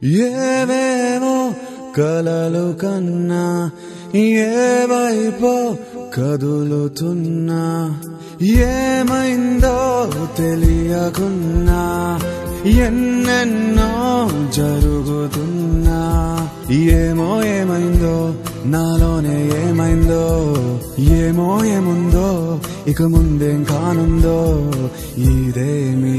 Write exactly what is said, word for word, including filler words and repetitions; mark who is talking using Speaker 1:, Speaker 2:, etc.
Speaker 1: ఏవేవో కలలు కన్నా ఏ వైపో కదులుతున్నా ఏమైందో తెలియకున్నా ఎన్నెన్నో జరుగుతున్నా ఏమో ఏమైందో నాలోనే ఏమైందో ఏమో ఏముందో ఇక ముందేం కానుందో ఇదేమి